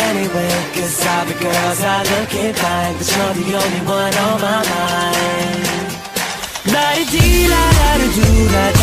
anyway. Cause all the girls are looking fine, but you're the only one on my mind. La-di-dee, la-da-da-doo, la